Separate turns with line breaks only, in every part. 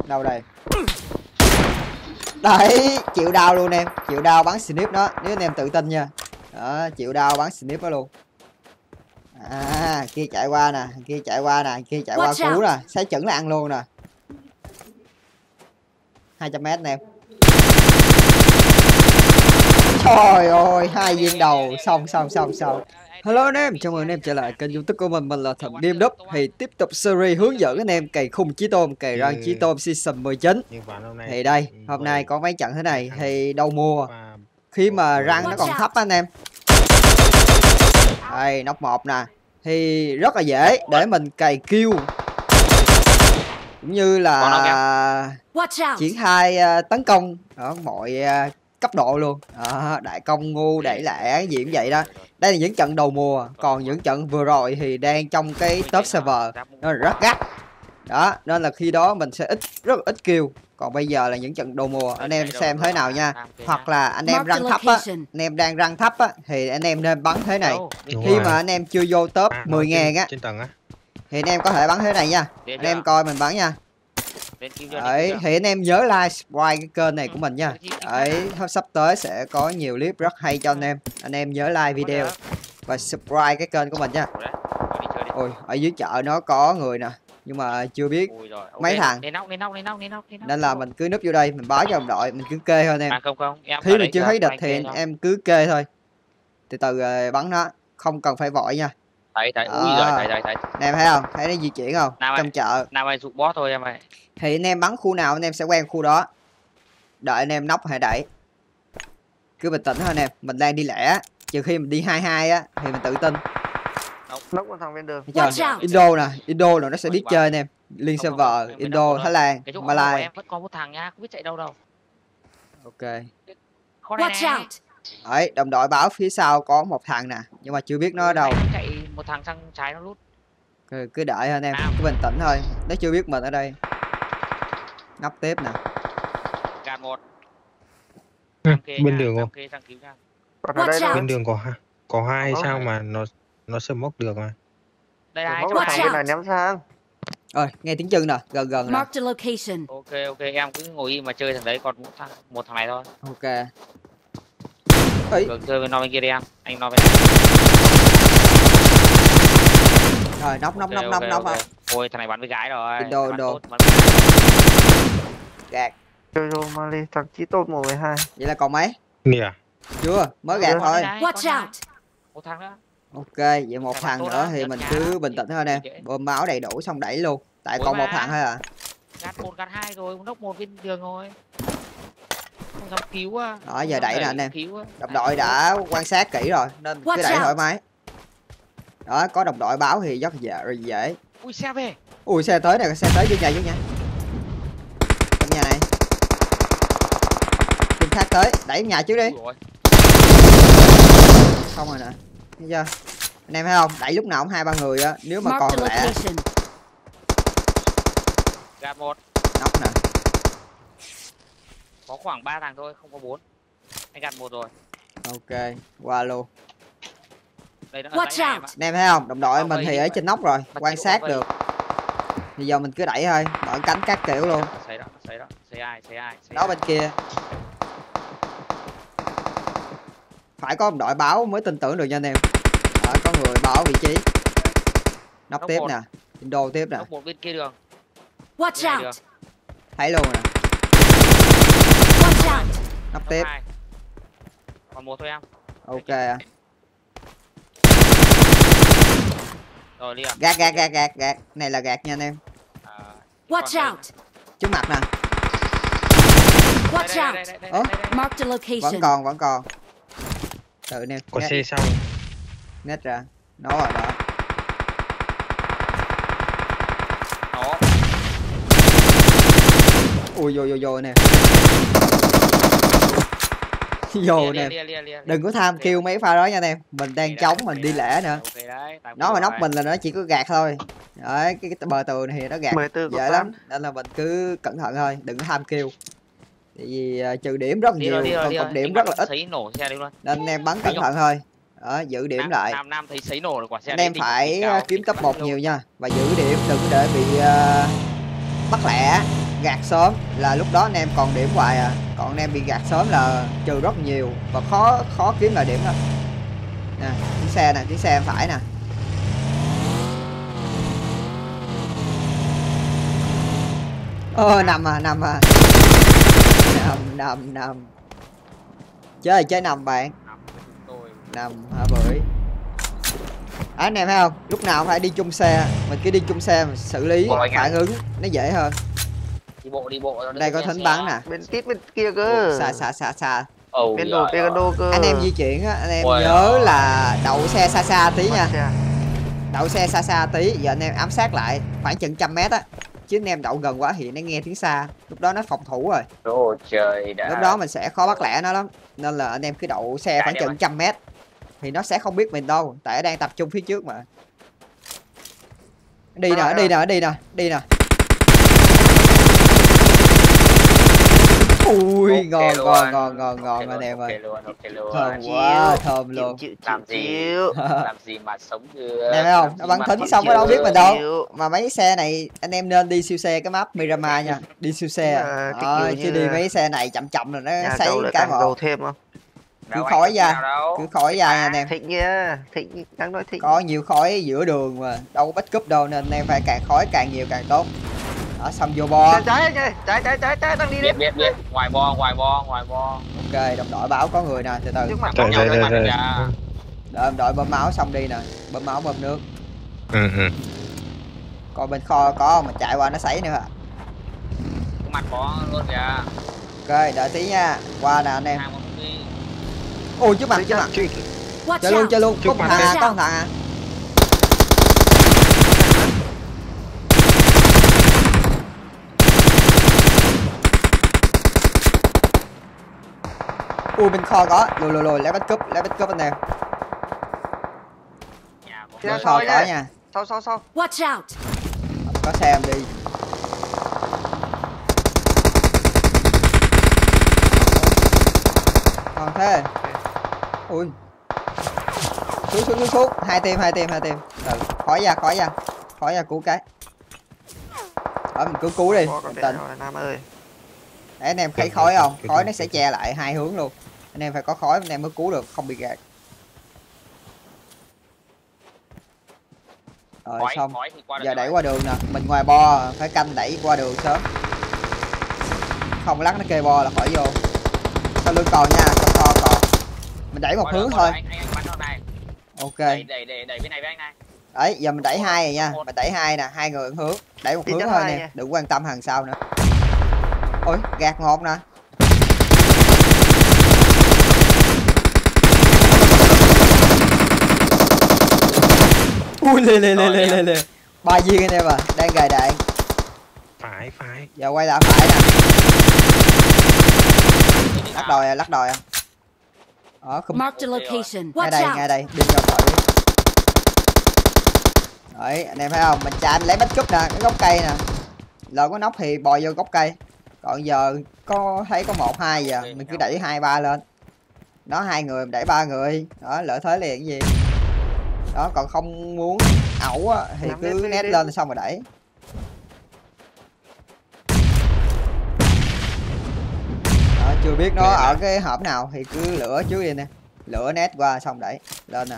Đâu đây? Đấy, chịu đau luôn em, chịu đau bắn snip đó, nếu anh em tự tin nha. Đó, chịu đau bắn snip đó luôn. À, kia chạy qua nè, kia chạy qua nè, kia chạy qua cứu nè, xé chuẩn là ăn luôn nè. 200m nè em. Trời ơi, 2 viên đầu, xong. Hello anh em, chào mừng anh em trở lại kênh YouTube của mình là Thịnh Game Đúp. Thì tiếp tục series hướng dẫn anh em cày khung chí tôm, cày răng chí tôm season 19. Thì đây, hôm nay có mấy trận thế này thì đâu mua. Khi mà răng nó còn thấp anh em. Đây, knock 1 nè. Thì rất là dễ để mình cày kill. Cũng như là triển khai tấn công ở mọi cấp độ luôn. Đại công ngu đẩy lẻ gì cũng vậy đó. Đây là những trận đầu mùa, còn những trận vừa rồi thì đang trong cái top server nó rất gắt đó, nên là khi đó mình sẽ rất ít kill. Còn bây giờ là những trận đầu mùa, anh em xem thế nào nha. Hoặc là anh em răng thấp á, anh em đang răng thấp á thì anh em nên bắn thế này. Khi mà anh em chưa vô top 10.000 á thì anh em có thể bắn thế này nha. Anh em coi mình bắn nha. Đấy, thì anh em nhớ like, subscribe cái kênh này của mình nha. Đấy, sắp tới sẽ có nhiều clip rất hay cho anh em. Anh em nhớ like video và subscribe cái kênh của mình nha. Ôi, ở dưới chợ nó có người nè, nhưng mà chưa biết mấy thằng. Nên là mình cứ núp vô đây, mình báo cho đồng đội, mình cứ kê thôi anh em. Khi mình chưa thấy địch thì em cứ kê thôi. Từ từ bắn nó, không cần phải vội nha.
Thấy.
Anh em thấy không? Thấy nó di chuyển không? Trong chợ.
Nào mày dụ boss thôi em ơi.
Thì anh em bắn khu nào anh em sẽ quen khu đó. Đợi anh em nóc hay đẩy. Cứ bình tĩnh thôi anh em, mình đang đi lẻ. Trừ khi mình đi 22 á thì mình tự tin.
Nóc con thằng bên đường.
Indo nè, Indo là nó sẽ biết chơi anh em. Liên server, Indo, Thái Lan, Malai.
Em vẫn còn một thằng nhá, không biết chạy đâu đâu.
Ok.
Watch out.
Đấy, đồng đội báo phía sau có một thằng nè, nhưng mà chưa biết nó ở đâu.
Chạy một thằng sang trái nó lút.
Cứ đợi thôi anh em, cứ bình tĩnh thôi. Nó chưa biết mình ở đây. Nắp tiếp nè.
Gạt một.
Bên đường không?
Bên
đường có hai sao mà nó sơ mốc được mà.
Đây ai?
Thằng bên này ném sang.
Rồi, nghe tiếng chân nè, gần nè.
Ok, em cứ ngồi im mà chơi thằng đấy, còn một thằng này thôi.
Ok.
Chơi bên nó bên kia đi em, anh nó bên này.
Rồi, nóc.
Ôi, thằng này bắn với gái rồi.
Indo. Gạt.
Chơi rồi mà đi, thằng chí tốt 1-12.
Vậy là còn mấy?
Nè.
Chưa, mới gạt thôi.
Watch out. Một thằng nữa.
Ok, vậy một thằng nữa thì mình cứ bình tĩnh thôi anh em. Bơm máu đầy đủ xong đẩy luôn. Tại còn một thằng thôi à.
Gạt 1 gạt 2 rồi, nóc 1 bên đường rồi. Không dám cứu á.
Đó, giờ đẩy nè anh em. Đồng đội đã quan sát kỹ rồi nên cứ đẩy thoải mái. Đó, có đồng đội báo thì rất dễ.
Ui, xe về.
Ui, xe tới nè, xe tới vô nhà. Trong nhà này. Tìm khác tới, đẩy nhà trước đi. Xong rồi nè. Thấy chưa? Anh em thấy không? Đẩy lúc nào cũng 2-3 người á, nếu mà còn lẻ.
Gạt một.
Nóc nè.
Có khoảng 3 thằng thôi, không có 4. Anh gạt một rồi.
Ok, qua luôn.
Đây nó
Watch out. Anh em thấy không? Đồng đội mình thì ở trên nóc rồi, quan sát được. Bây giờ mình cứ đẩy thôi, mở cánh các kiểu luôn.
Xây ai.
Đó bên kia. Phải có đồng đội báo mới tin tưởng được nha anh em. Đó, có người báo vị trí. Nóc tiếp nè, Indo tiếp nè.
Nóc một bên kia đường.
Watch out. Thấy luôn nè. Nóc tiếp.
Còn một thôi em.
Ok.
Rồi đi à.
Gạt. Này là gạt nha anh em.
Watch out.
Trước mặt nè.
Watch out. Mark the location.
Vẫn còn. Tự nè.
Có xe sau.
Nét ra. Nó rồi đó.
Đó.
Ui vô nè. Vô nè. Đừng có tham kêu mấy pha đó nha anh em. Mình đang chống mình đi lẻ nữa. Nó mà nóc mình là nó chỉ có gạt thôi. Đấy, cái bờ tường thì nó gạt dễ lắm. Nên là mình cứ cẩn thận thôi, đừng có tham kêu. Tại vì trừ điểm rất nhiều, còn cộng điểm rất là ít. Nên anh em bắn cẩn thận thôi. Đó, giữ điểm lại.
Nam thấy sấy nổ rồi quả xe.
Anh em phải kiếm top 1 nhiều nha. Và giữ điểm, đừng để bị bắt lẻ. gạt sớm là lúc đó anh em còn điểm hoài à, còn anh em bị gạt sớm là trừ rất nhiều và khó kiếm lại điểm đó. Nè chiếc xe nè, chiếc xe em phải nè. Nằm à nằm chơi nằm bạn, nằm hả bưởi. Anh em thấy không, lúc nào phải đi chung xe, mình cứ đi chung xe mà xử lý phản ứng nó dễ hơn.
Đi bộ
đây có thính bắn nè,
bên tít bên kia cơ.
Xa
bên đồ Pegado cơ.
Anh em di chuyển á, anh em nhớ là đậu xe xa tí nha. Đậu xe xa tí, giờ anh em ám sát lại khoảng chừng 100m á, chứ anh em đậu gần quá thì nó nghe tiếng xa, lúc đó nó phòng thủ rồi. Lúc đó mình sẽ khó bắt lẻ nó lắm, nên là anh em cứ đậu xe khoảng chừng 100m thì nó sẽ không biết mình đâu, tại đang tập trung phía trước mà. Đi nè. Ui ngon anh em ơi. Thơm quá, thơm luôn.
Làm gì mà sống được.
Nè thấy không, nó bắn thính xong nó đâu biết mình đâu. Mà mấy xe này anh em nên đi siêu xe cái map Miramar nha, đi siêu xe. Chứ đi mấy xe này chậm rồi nó sấy cái một.
Thêm không?
Cứ khói ra anh em.
Thịnh nha, Thịnh đang nói Thịnh.
Có nhiều khói giữa đường mà, đâu có backup đâu, nên anh em phải càng khói càng nhiều càng tốt. Đó, xong vô bo.
Trái đang đi đi.
Biết. Ngoài bo.
Ok, đồng đội báo có người nè, từ từ. Đợi đội bơm máu xong đi nè, bơm máu bơm nước. Coi bên kho có mà chạy qua nó sấy nữa à.
Mặt có luôn kìa.
Ok, đợi tí nha. Qua nè anh em. Ôi trước mặt. Chơi luôn. Có một thằng à. Ui bên kho có, lùi lấy backup anh em. Bên kho có nha.
Sau.
Watch out.
Có xe em đi. Còn thế. Ui. Xuống. Hai team. Khói ra cứu cái. Ở mình cứ cứu đi. Tỉnh.
Nam ơi.
Để anh em thấy khói không? Khói nó sẽ che lại hai hướng luôn. Anh em phải có khói anh em mới cứu được, không bị gạt. Rồi xong. Giờ đẩy qua đường nè, mình ngoài bo phải canh đẩy qua đường sớm. Không lắc nó kê bo là khỏi vô. Sau lưng còn nha, trong kho còn. Mình đẩy một hướng thôi. Ok.
Đẩy bên này với anh này.
Đấy, giờ mình đẩy hai rồi nha. Mình đẩy hai nè, hai người hướng. Đẩy một hướng thôi nè, đừng quan tâm hàng sau nữa. Ôi, gạt ngột nè. Ui lê. 3 viên anh em à, đang gài đạn.
Phải.
Giờ quay lại phải nè. Lắc đồi à.
Mark the location.
Ngay đây, đi cho khỏi biết. Đấy, anh em thấy không? Mình chạy mình lấy backup nè, cái gốc cây nè. Lỡ có nóc thì bò vô gốc cây. Còn giờ thấy có 1, 2 giờ, mình cứ đẩy 2, 3 lên. Đó 2 người mình đẩy 3 người. Đó, lợi thế liền cái gì. Đó, còn không muốn ẩu á thì cứ nét lên xong rồi đẩy. Đó, chưa biết nó ở cái hộp nào thì cứ lửa trước đi nè. Lửa nét qua xong đẩy lên nè.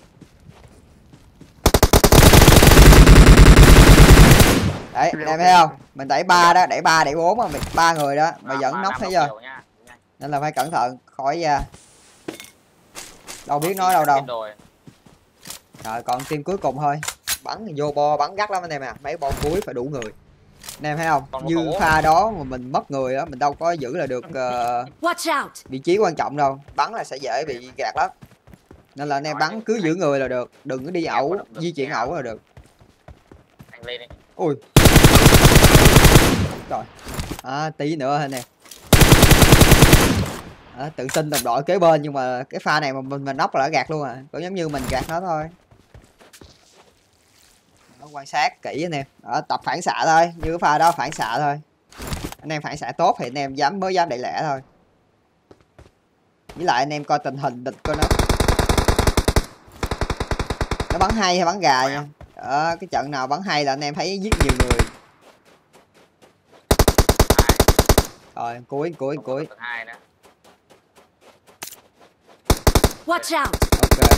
Đấy, em thấy không? Mình đẩy 3 đó, đẩy 3, đẩy 4 mà 3 người đó mà vẫn nóc thấy chưa? Nên là phải cẩn thận, khỏi ra. Đâu biết nói đâu. Rồi còn team cuối cùng thôi. Bắn vô bo bắn gắt lắm anh em à, mấy bo cuối phải đủ người. Anh em thấy không? Như pha đó mà mình mất người á, mình đâu có giữ là được vị trí quan trọng đâu. Bắn là sẽ dễ bị gạt lắm. Nên là anh em bắn cứ giữ người là được, đừng có đi ẩu, di chuyển ẩu là được. Ui. Rồi. Tí nữa anh em. Tự tin đồng đội kế bên nhưng mà cái pha này mà mình nóc là đã gạt luôn à, cũng giống như mình gạt nó thôi. Nó quan sát kỹ anh em. Tập phản xạ thôi, như cái pha đó phản xạ thôi. Anh em phản xạ tốt thì anh em mới dám đẩy lẻ thôi. Với lại anh em coi tình hình địch coi nó bắn hay hay bắn gà nha. Cái trận nào bắn hay là anh em thấy giết nhiều người. Rồi, cuối.
Watch out.
Ok.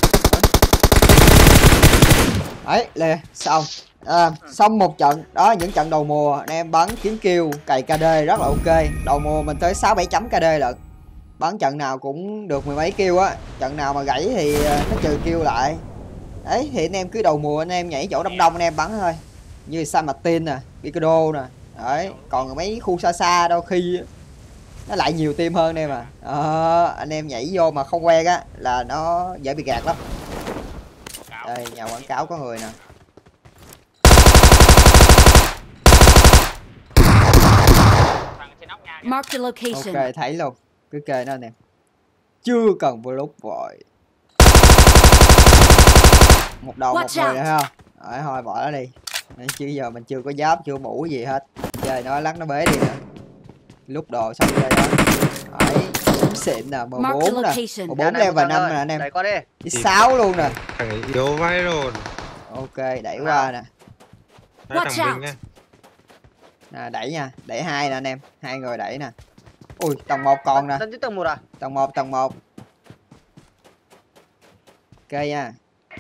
Đấy, lê, xong. Xong một trận. Đó, những trận đầu mùa anh em bắn kiếm kill, cày KD rất là ok. Đầu mùa mình tới 6-7 chấm KD lận. Bắn trận nào cũng được mười mấy kill á. Trận nào mà gãy thì nó trừ kill lại. Đấy, thì anh em cứ đầu mùa anh em nhảy chỗ đông anh em bắn thôi. Như San Martin nè, Picardo nè. Đấy, còn mấy khu xa đôi khi nó lại nhiều team hơn em à. Anh em nhảy vô mà không quen á là nó dễ bị gạt lắm. Đây, nhà quảng cáo có người nè.
Mark the location.
Ok, thấy luôn. Cứ kê nó nè. Chưa cần block vội. Một đầu một người nữa không? Rồi, thôi bỏ nó đi. Chứ giờ mình chưa có giáp, chưa mũ gì hết. Chơi nó lắc nó bế đi nữa. Lúc đồ xong chơi đó. Đấy, súng xịn nè, M4 nè. M4 level 5 nè anh em. Đi 6 luôn nè.
Thằng ấy yếu vai rồi.
Ok, đẩy qua nè.
Thằng Vinh á.
Nè, đẩy nha, đẩy 2 nè anh em. 2 người đẩy nè. Ui, tầng 1 còn nè.
Tầng 1 à?
Tầng 1. Ok nha.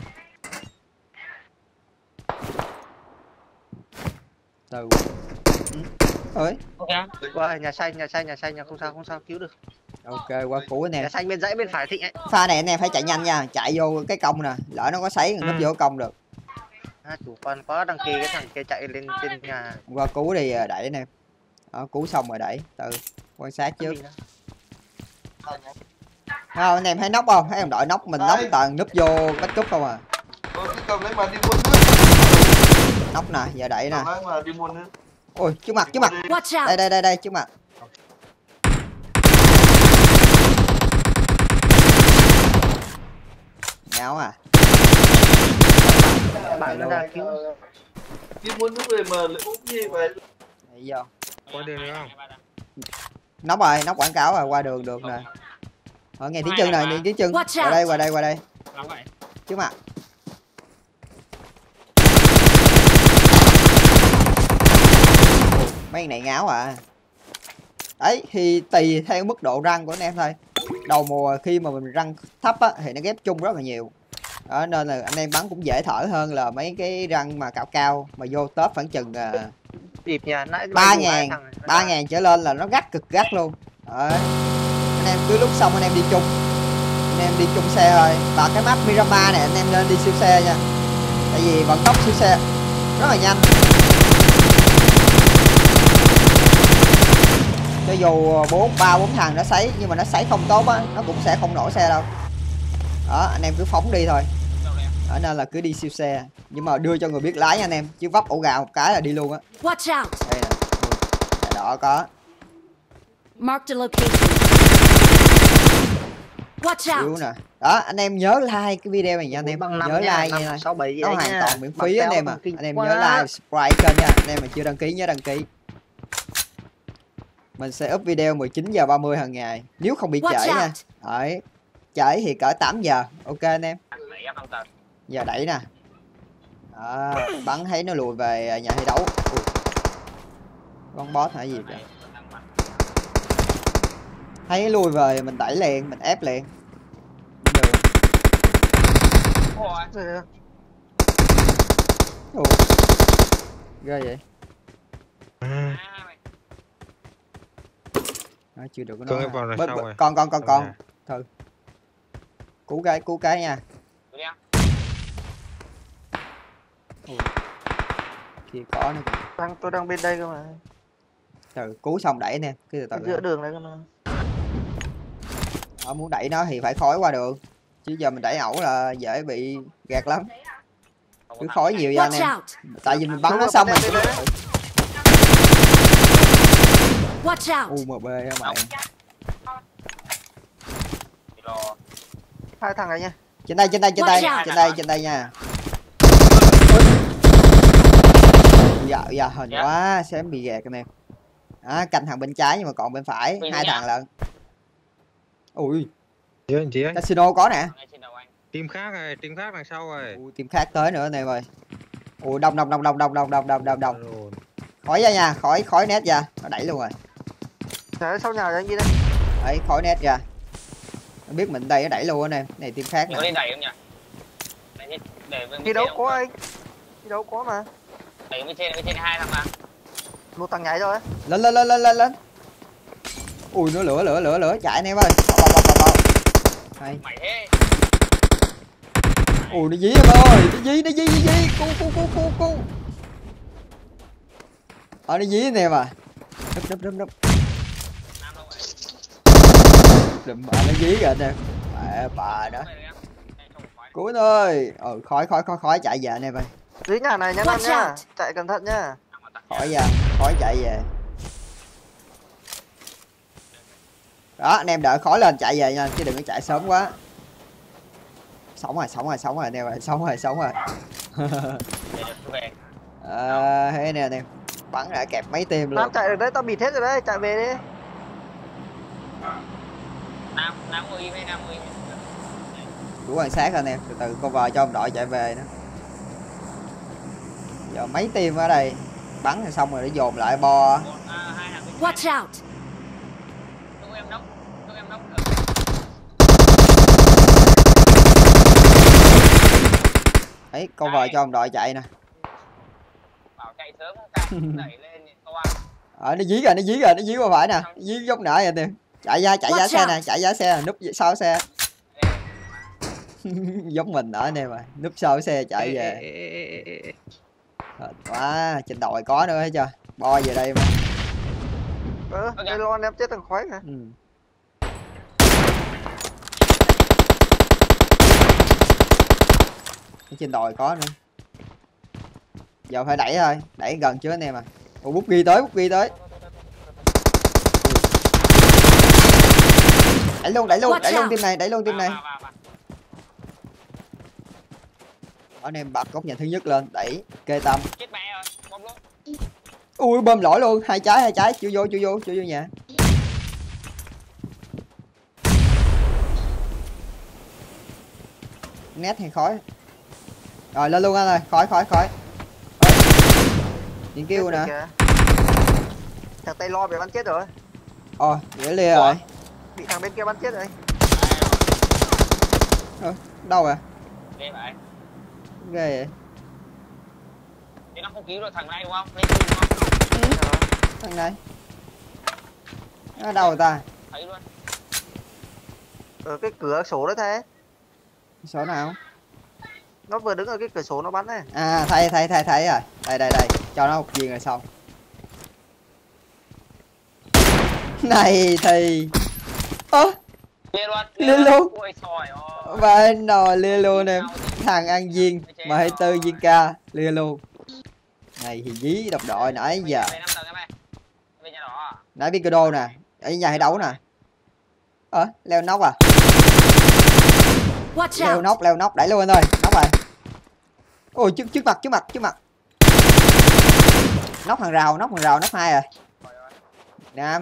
Từ. Ơi.
Qua nhà xanh, không sao cứu được.
Ok, qua cứu anh em.
Nhà xanh bên dãy bên phải Thịnh ấy.
Pha này anh em phải chạy nhanh nha, chạy vô cái công nè, lỡ nó có sấy núp vô công được.
Chủ quan quá, đăng ký cái thằng kia chạy lên trên nhà.
Qua cứu đi, đẩy anh em. Đó, cứu xong rồi đẩy, từ quan sát trước. Không, anh em thấy nóc không? Thấy em đội nóc mình nóc toàn núp vô bách cúp không à. Nóc nè, giờ đẩy nè. Ôi, trước mặt. Đây, trước mặt. Ngáo à.
Bạn nó ra cứu.
Đi muốn nước về mà lại úp gì vậy?
Đấy vô.
Có đường nữa không?
Nóc rồi, nóc quảng cáo rồi, qua đường được nè. Nghe tiếng chân này, nghe tiếng chân. Qua đây. Trước mặt. Mấy này ngáo à. Đấy, thì tùy theo mức độ răng của anh em thôi. Đầu mùa khi mà mình răng thấp á thì nó ghép chung rất là nhiều. Đó, nên là anh em bắn cũng dễ thở hơn là mấy cái răng mà cao mà vô top khoảng chừng 3.000 trở lên là nó cực gắt luôn. Đấy. Anh em cứ lúc xong anh em đi chung. Anh em đi chung xe thôi. Và cái map Miramar này anh em nên đi siêu xe nha. Tại vì vận tốc siêu xe rất là nhanh. Cho dù 3-4 thằng nó sấy nhưng mà nó sấy không tốt á, nó cũng sẽ không nổ xe đâu. Đó, anh em cứ phóng đi thôi. Đó, nên là cứ đi siêu xe. Nhưng mà đưa cho người biết lái nha anh em. Chứ vấp ổ gà một cái là đi luôn á.
Watch out.
Đây nè. Đỏ có.
Mark the location. Watch out.
Nè. Đó, anh em nhớ like cái video này nha anh em. Nhớ like nha. Nó hoàn toàn miễn phí anh em à. Anh em nhớ like, subscribe kênh nha. Anh em mà chưa đăng ký nhớ đăng ký. Mình sẽ up video 19h30 hàng ngày. Nếu không bị trễ nha. Đấy. Trễ thì cỡ 8 giờ. Ok anh em. Giờ đẩy nè. Đó, bắn thấy nó lùi về nhà thi đấu. Con boss hả gì vậy? Thấy lùi về mình đẩy liền, mình ép liền. Ghê vậy. Nó chưa được cái nó. Con. Thôi. Cứu cái nha. Kia có nữa.
Tôi đang bên đây cơ mà.
Từ cứu xong đẩy nè, cái từ
giữa đường đấy cơ mà.
Muốn đẩy nó thì phải khói qua đường. Chứ giờ mình đẩy ẩu là dễ bị gạt lắm. Cứ khói nhiều cho anh em. Tại vì mình bắn nó xong rồi. UMB á mày.
Hai thằng này nha.
Trên đây nha. Dạ hình quá, xem bị gạt anh em. Đó, canh thằng bên trái nhưng mà còn bên phải, hai thằng lận. Ui. Casino có nè.
Team khác đằng sau rồi.
Team khác tới nữa anh em ơi. Ui đông. Khỏi ra nha, khỏi nét ra, nó đẩy luôn rồi.
Trời ơi, sau nhà anh đi đây.
Đấy, khỏi net ra. Không biết mình đây nó đẩy luôn anh em. Này team khác
có đi đẩy không nhỉ?
Đi đâu có anh? Đi đâu có mà.
Đẩy bên trên hai thằng mà.
Một thằng nhảy rồi.
Lên. Ui nó lửa chạy anh em ơi. Bò. Hay.
Mày thế.
Ui nó dí em ơi, nó dí. Cu. Nó dí anh em à. Đúp. Đùm nó dí rồi anh em. Bà đó. Cuối thôi. Khói chạy về anh em ơi.
Dưới nhà này nhá anh nhá. Chạy cẩn thận nhá.
Khói chạy về. Đó anh em đợi khói lên chạy về nha chứ đừng có chạy sớm quá. Sống rồi anh em ơi, sống rồi. Thế nè anh em. Bắn đã kẹp mấy tim luôn.
Tao chạy được đấy, tao bịt hết rồi đấy, chạy về đi.
Nam ngồi im.
Đủ quan sát anh em, từ từ con vợ cho ông đội chạy về nữa. Giờ mấy tim ở đây. Bắn thì xong rồi để dồn lại bo.
Watch out.
Đấy, con vợ cho ông đội chạy nè.
Bảo chạy sớm không đẩy lên toa.
Nó dí qua phải nè, dí dốc nở anh em. Chạy giá xe nè, chạy giá núp sau xe. Giống mình ở anh em rồi, núp sau xe chạy về. Quá, trên đồi có nữa hết chưa? Bo về đây mà.
Đây lo anh em chết thằng khói hả?
Trên đồi có nữa. Giờ phải đẩy thôi, đẩy gần chứ anh em à. Ủa bút ghi tới. Đẩy luôn team này. Anh em bật góc nhà thứ nhất lên, đẩy kê tâm. Ui bơm lỗi luôn, hai trái, chưa vô nhà. Nét hay khói. Rồi lên luôn anh ơi, khói. Điện kêu nè.
Thằng Tây Lo bị bắn chết rồi.
Nghĩa lia rồi.
Bị thằng bên kia bắn chết rồi.
Đâu rồi?
Ghê vậy.
Ghê vậy.
Thế nó không cứu được thằng này đúng không?
Thằng này. Nó đâu rồi ta?
Thấy luôn.
Ở cái cửa sổ đó thế.
Số nào?
Nó vừa đứng ở cái cửa sổ nó bắn này.
À thấy rồi. Đây. Cho nó một viên rồi xong. Này thì Lia luôn. Và nồi lia luôn em. Thằng ăn viên mà 24 viên ca lia luôn. Này thì dí độc đội nãy giờ. Nãy biết cơ đô nè. Ở nhà hay đấu nè. Leo nóc à. Leo nóc đẩy luôn anh ơi. Nóc rồi. Ôi trước mặt. Nóc hàng rào, nóc 2 rồi. Nam.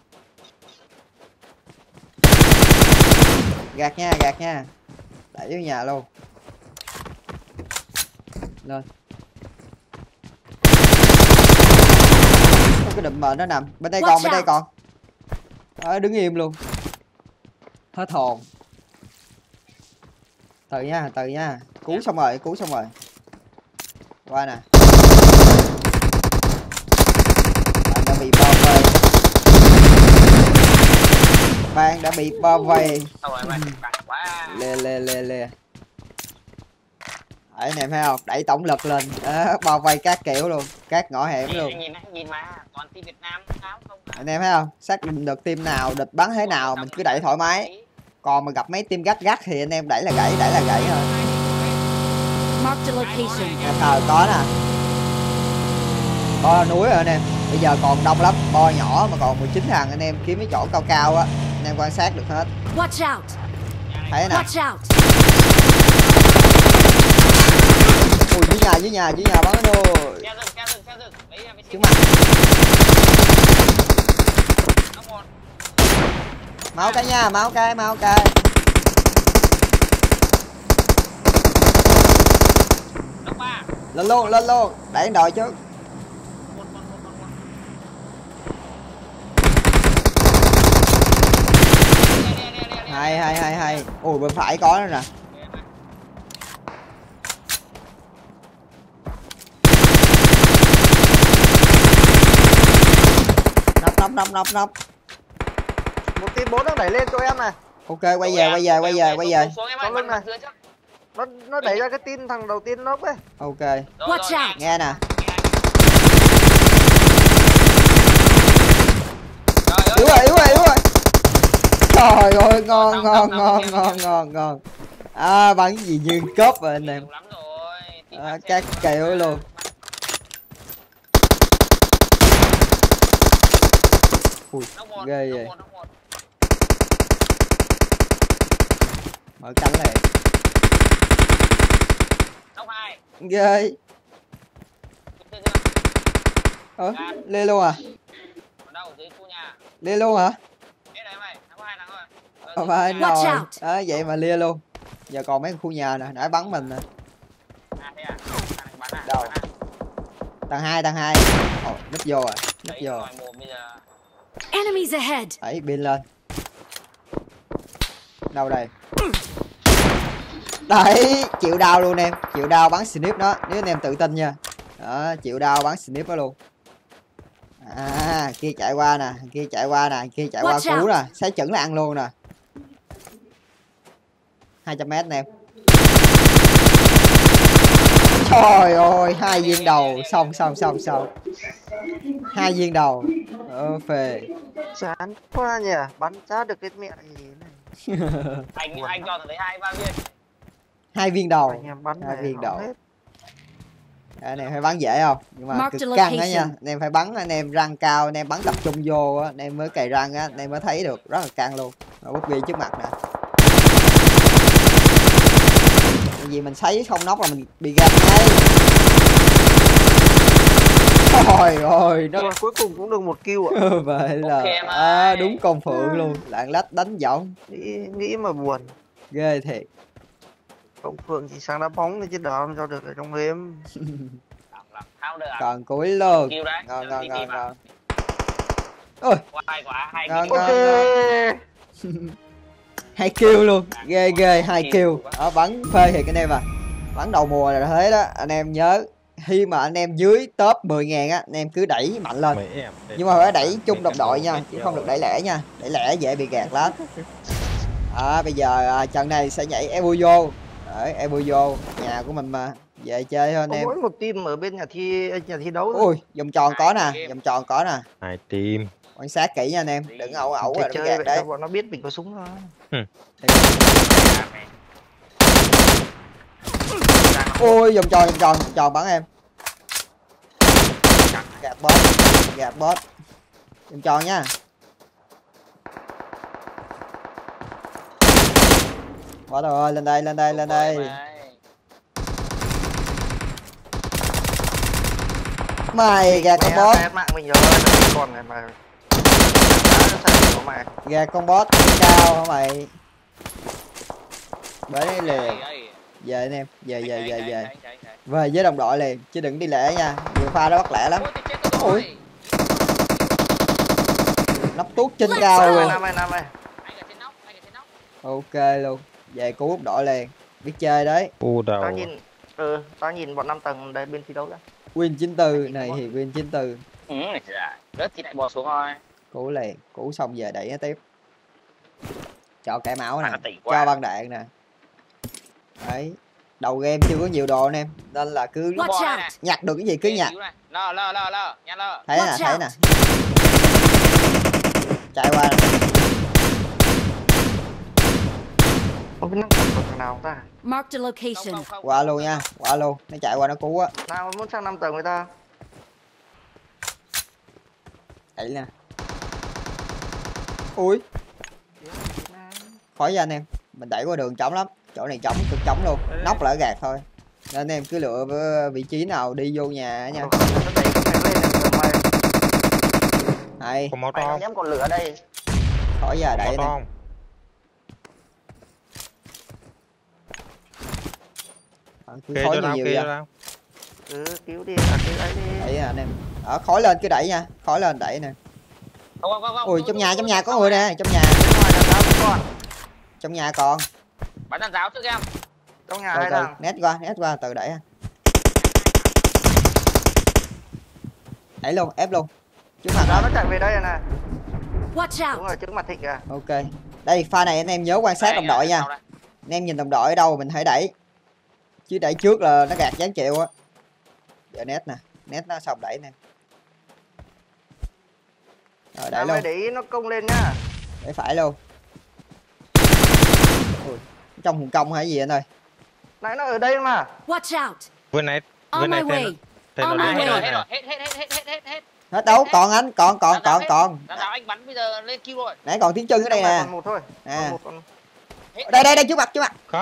Gạt nha. Đẩy vô nhà luôn. Lên. Cái đùm mờ nó nằm. Bên đây còn. Đứng im luôn. Hết hồn. Từ nha. Cứu xong rồi. Qua nè. Bạn đã bị bao vây. Lê. Đấy anh em thấy không? Đẩy tổng lực lên. Bao vây các kiểu luôn. Các ngõ hẻm luôn.
Nhìn mà, toàn team Việt Nam không.
Anh em thấy không? Xác định được team nào, địch bắn thế nào mình cứ đẩy thoải mái. Còn mà gặp mấy team gắt thì anh em đẩy là gãy thôi. Thờ có nè. Bo núi rồi anh em. Bây giờ còn đông lắm, bo nhỏ mà còn 19 thằng anh em kiếm cái chỗ cao á, anh em quan sát được hết. Thấy nè. Ui dưới nhà bắn rồi. Trước mặt. Máu cái nha, máu cái. Lên luôn, đẩy đội trước. Hay. Ui bên phải có nữa nè. Nóc.
Một team 4 nó đẩy lên cho em này.
Ok quay về.
Sau lưng này. Nó đẩy ra cái tin thằng đầu tiên nóc ấy.
Ok.
Watch out.
Nghe nè. Yếu rồi. Trời ơi ngon. À bắn gì như cốp rồi anh em. Các kiểu luôn. Ui, ghê vậy. Mở cánh này. Ghê. Lê luôn à? Lê luôn hả? Phải rồi. Đó, vậy mà lia luôn. Giờ còn mấy khu nhà nè, nãy bắn mình nè. Đâu? Tầng 2. Ồ, núp vô rồi.
Enemies ahead.
Đấy, pin lên. Đâu đây? Đấy, chịu đau luôn em. Chịu đau bắn snip đó, nếu anh em tự tin nha. Đó, chịu đau bắn snip đó luôn. À, kia chạy qua nè, kia chạy qua cứu nè, xé chẩn là ăn luôn nè. 200m nè em. Trời ơi, 2 viên đầu, xong. 2 viên đầu. Phê.
Chán quá nhỉ, bắn chả được cái mẹ gì này.
anh cho thằng đấy 2-3 viên.
2 viên đầu.
Anh em bắn
2 viên đầu.
hết.
Anh em phải bắn dễ không? Nhưng mà cực căng đó nha. Anh em phải bắn, anh em răng cao, anh em bắn tập trung vô á, anh em mới cày răng á, anh em mới thấy được, rất là căng luôn. Bút ghi trước mặt nè. Tại vì mình sấy không nóc là mình bị gạt ngay. Trời ơi, nó
cuối cùng cũng được 1 kill ạ.
Vậy là đúng con phượng luôn, lạng lách đánh võng.
Nghĩ mà buồn.
Ghê thiệt.
Con phượng chỉ sang đá bóng thôi chứ đỡ làm sao được ở trong game.
Còn cuối luôn. Ngon. Ôi. Ngon. 2 kill luôn, ghê 2 kill. Đó, bắn phê thiệt anh em à. Bắn đầu mùa là thế đó, anh em nhớ. Khi mà anh em dưới top 10.000 á, anh em cứ đẩy mạnh lên. Nhưng mà phải đẩy chung đồng đội nha, chứ không được đẩy lẻ nha. Đẩy lẻ dễ bị gạt lắm. Bây giờ trận này sẽ nhảy Evo vô. Đấy, Evo vô, nhà của mình mà. Về chơi thôi anh em.
Mỗi một team ở bên nhà thi đấu thôi.
Ui, vòng tròn có nè.
2 team.
Quan sát kỹ nha anh em, đừng ẩu rồi nó gạt đấy.
Bọn nó biết mình có súng thôi.
Ôi, vòng tròn bắn em. Gạt boss. Vòng tròn nha. Bỏ rồi, lên đây. Mày gạt con boss.
Mạng mình rồi, nó còn này mà.
Gạt con boss cao hả mày? Bể đây liền. Về anh em, về. Về với đồng đội liền, chứ đừng đi lẻ nha. Nhiều pha đó bắt lẻ lắm. Ui. Nóc tuốt trên cao luôn. Ok luôn. Về cứu úp đội liền. Biết chơi đấy.
Tao nhìn bọn 5 tầng đây bên thi đấu đó.
Win 94 này thì win 94.
Rớt thì lại bò xuống thôi.
Cứu liền, cứu xong về đẩy nó tiếp. Cho cải máu nè, cho băng đạn nè. Đấy. Đầu game chưa có nhiều đồ anh em, nên là cứ nhặt được cái gì cứ nhặt. Thấy nè. Chạy qua nè.
Không biết năng tầng nào ta.
Mark the location.
Qua luôn nha, nó chạy qua nó cứu á.
Nào muốn sang 5 tầng người ta.
Đẩy nè. Ui. Khỏi ra anh em, mình đẩy qua đường trống lắm. Chỗ này trống, cực trống luôn, nóc lại gạt thôi. Nên anh em cứ lựa vị trí nào đi vô nhà nha. Hay.
Còn máu to.
Nhắm còn lửa đây.
Khỏi giờ đẩy nè. Cứ khói nhiều vậy.
Cứu đi, cứu ấy đi.
Đẩy nè anh em. Khói lên cứ đẩy nha, khói lên đẩy nè.
Không.
Ui trong nhà có người nè, trong nhà. Trong nhà còn.
Bắn dàn giáo trước em.
Trong nhà hay là
Nét qua từ đẩy. Đẩy luôn, ép luôn. Trước mặt
nó chạy về đây rồi nè.
Watch
Đúng
out.
rồi, trước mặt Thịnh kìa.
Ok. Đây pha này anh em nhớ quan sát đồng đội nha. Anh em nhìn đồng đội ở đâu mình hãy đẩy. Chứ đẩy trước là nó gạt gián chịu á. Giờ nét nè, nét nó xong đẩy nè. Rồi đẩy luôn.
Để ý nó công lên nhá.
Để phải luôn. Ui, trong hùng công hay gì anh ơi?
Nãy nó ở đây mà.
Watch out.
Vừa nãy
On my way. On my way.
Hết.
Hết đâu, còn anh, còn.
Dàn giáo anh bắn bây giờ lên kill rồi.
Nãy còn tiếng chân ở đây nè.
Còn một thôi.
Nè.
Còn
Đây trước mặt.
có.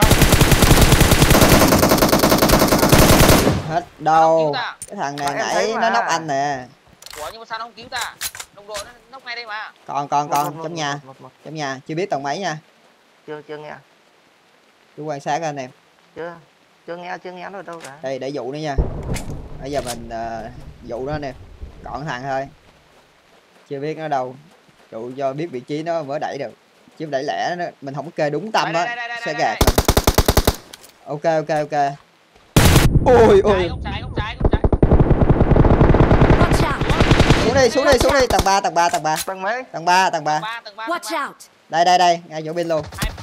Hết đâu. Cái thằng này nãy nó nóc anh nè.
Ủa nhưng mà sao nó không cứu ta? Đồng đội nó nóc ngay đây mà.
Còn trong nhà. Trong nhà, chưa biết tầng mấy nha.
Chưa nghe.
Cứ quan sát anh em.
Chưa nghe nó ở đâu cả.
Đây để dụ nữa nha. Bây giờ mình dụ nó nè. Còn thằng thôi. Chưa biết nó đâu. Dụ cho biết vị trí nó mới đẩy được. Chứ đẩy lẻ nó, mình không kê đúng tâm á sẽ gạt mình. Ok. Ôi.
Góc trái.
Xuống đi tầng 3.
Tầng mấy?
Tầng 3.
Watch out.
Đây ngay chỗ pin luôn.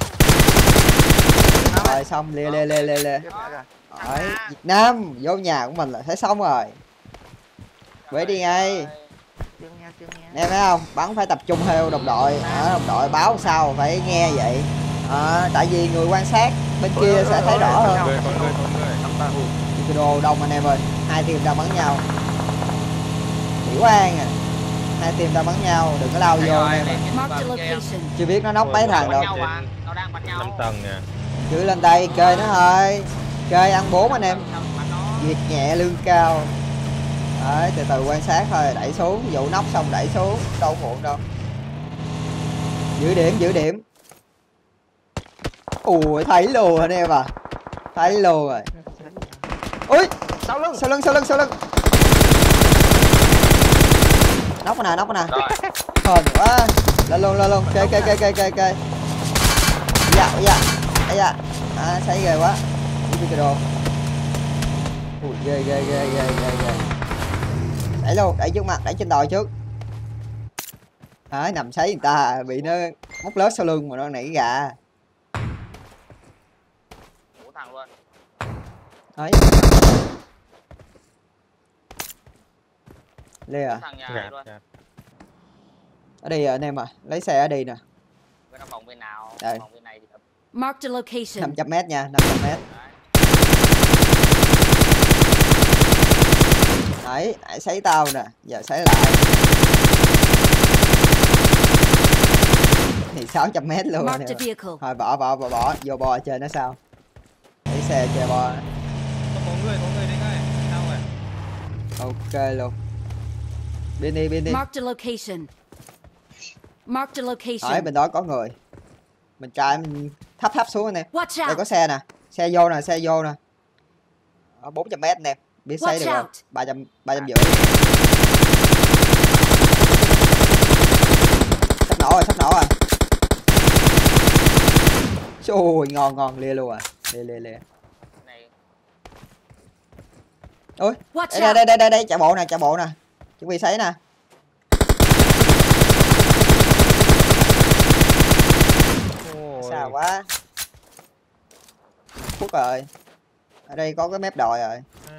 Rồi xong lê. Rồi, Việt Nam vô nhà của mình là thấy xong rồi. Quế đi ngay.
Chưa nghe.
Nghe thấy không? Bắn phải tập trung theo đồng đội. Đồng đội báo sao phải nghe vậy. Tại vì người quan sát bên kia sẽ thấy rõ hơn.
Con người.
Cái đồ đông anh em ơi. Hai team đang bắn nhau. Tiểu An à. Hai team đang bắn nhau, đừng có lao vô em.
Mark the location.
Chưa biết nó nóc mấy thằng đâu.
Nó đang bắn nhau.
5 tầng nè.
Cứ lên đây chơi nó thôi. Chơi ăn 4 anh em. Việc nhẹ lương cao. Đấy, từ từ quan sát thôi, đẩy xuống, vụ nóc xong đẩy xuống, đâu muộn đâu. Giữ điểm. Ui, thấy luôn anh em à. Thấy luôn rồi. Ui, sau lưng. Nóc nè. Hên quá. Lên luôn. Kê. Dạ. Thấy ghê quá. Đi cái đồ. Ui, ghê. Đẩy luôn, đẩy trước mặt, đẩy trên đồi trước. Đấy, nằm sấy người ta bị nó móc lết sau lưng mà nó nảy gà.
Ủa thằng luôn.
Đấy. Lê à?
Thằng nhà này luôn.
Ở đây anh em à, lấy xe ở đây nè.
Bên nó vòng bên nào?
Đây.
Vòng bên này thì
Mark the location.
500m nha, 500m. Đấy, hãy sấy tao nè, giờ sấy lại. Thì 600m luôn. Thôi bỏ, vô bo chơi nó sao. Lấy xe chơi bo.
Có người đấy ngay. Sao vậy?
Ok luôn. Bên đi.
Mark the location.
Hỏi bên đó có người. Mình chạy mình thấp xuống anh em.
Watch
Đây
out.
có xe nè. Xe vô nè. Ở 400m anh em. Biết xây được không? 350. Sắp nổ rồi. Ôi ngon lia luôn à. Lia. Ôi. Đây chạy bộ nè. Chuẩn bị sấy nè. Sao quá. Phút rồi. Ở đây có cái mép đồi rồi.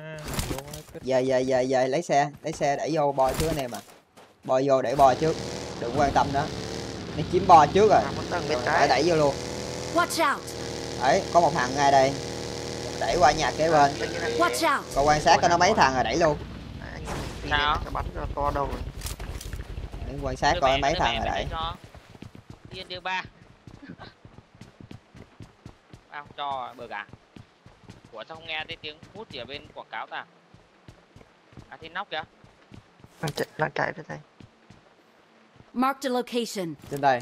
Về lấy xe đẩy vô bo trước anh em à. Bo vô để bo trước. Đừng quan tâm đó. Nó chiếm bo trước rồi. Phải đẩy vô luôn.
Watch out.
Đấy, có một thằng ngay đây. Đẩy qua nhà kế bên.
Watch out.
Còn quan sát coi nó mấy thằng rồi đẩy luôn.
Sao? Bắn ra to đâu rồi.
Để quan sát coi mấy thằng rồi đẩy.
Tiên đưa 3. Bao cho bờ gà. Ủa sao không nghe thấy tiếng hút gì ở bên quảng cáo ta? À thì nóc kìa.
Nó chạy tới đây.
Mark the location.
Trên đây.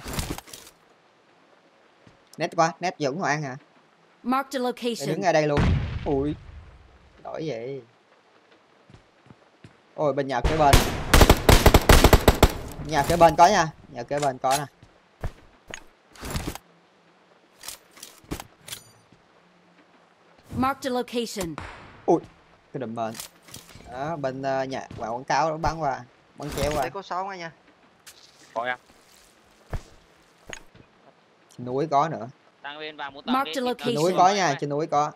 Nét Dũng Hoàng hả?
Mark the
Để
location.
đứng ngay đây luôn. Ui. Đổi vậy. Ôi bên nhà kế bên. Nhà kế bên có nha. Nhà kế bên có nè.
Marked a location.
Ui, cái đùm bên. Đó, bên nhà ngoài quảng cáo nó bắn qua, bắn chéo qua.
Đây có 6 ngay nha.
Có em.
Trên núi có nữa.
Tăng bên vào muốn tăng
Mark the
lên.
Trên
location.
núi có nha, trên núi có.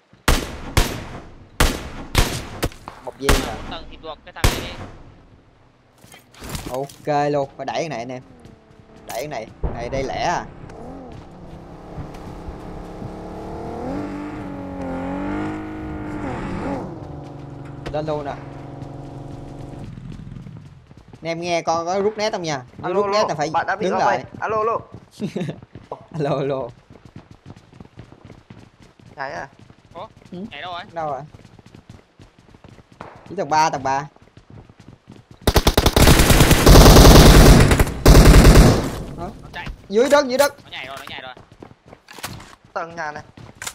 Một viên nè.
Tầng thì được cái thằng này đi.
Ok luôn, phải đẩy cái này anh em. Đẩy cái này, này đây lẻ à. Lên luôn nè. Anh em nghe con có rút nét không nha? Nếu rút nét là phải
bạn đã bị
đứng lại.
Alo alo.
Alo alo.
Đấy à.
Nhảy đâu rồi?
Đâu rồi? Chỉ tầng 3, tầng 3.
Nó chạy.
Dưới đất, dưới đất.
Nó nhảy rồi, nó nhảy rồi.
Tầng nhà này.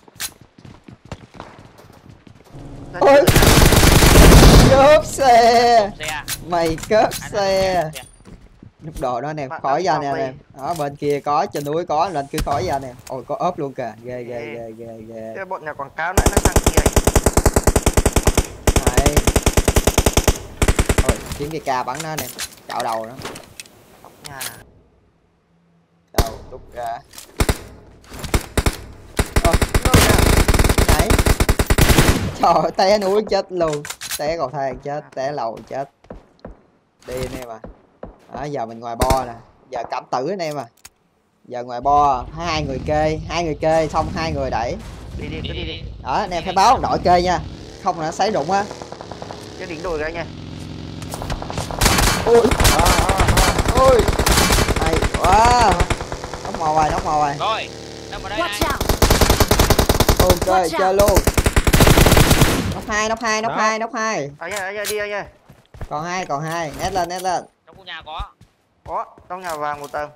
Ôi. Cướp xe.
Xe à?
Mày cướp
Anh
xe.
xe.
Núp đồ đó anh em,
Bạn
khỏi
đang
ra nè
phòng
anh em. Đó bên kia có, trên núi có, lên cứ khỏi ra nè. Ôi có ốp luôn kìa, ghê ghê ghê ghê ghê.
Cái bọn nhà quảng cáo nó sang kia.
Đấy. Ôi kiếm cái ca bắn nó nè, cạo đầu nó.
Nhà.
Đầu đúc ra. Nhảy. Trời ơi, té núi chết luôn. Té cầu thang chết, té lầu chết. Đi anh em à. Đó, giờ mình ngoài bo nè. Giờ cảm tử anh em à. Giờ ngoài bo, hai người kê xong hai người đẩy.
Đi đi cứ đi đi.
Đó, anh em phải báo đội kê nha. Không là nó sấy đụng á.
Cái đỉnh đồi ra nha.
Ui. Ui. Hay quá. Nóc màu rồi, nóc màu rồi.
Rồi, nằm ở đây này.
Watch out.
Ok,
Watch
chơi
out.
luôn. Nóc 2, nóc 2, nóc 2, nóc 2.
Ở nha, đi nha.
Còn 2, còn 2. Nét lên, nét lên.
Trong khu nhà có.
Có, trong nhà vàng một tầng.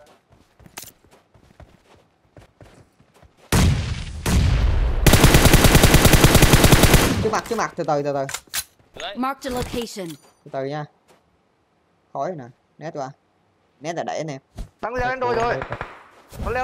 Trước mặt, từ từ.
Dưới.
Marked a location.
Từ từ nha. Khói nè, nét qua. Nét là đẩy anh em.
Thắng leo lên đồi rồi. Nó leo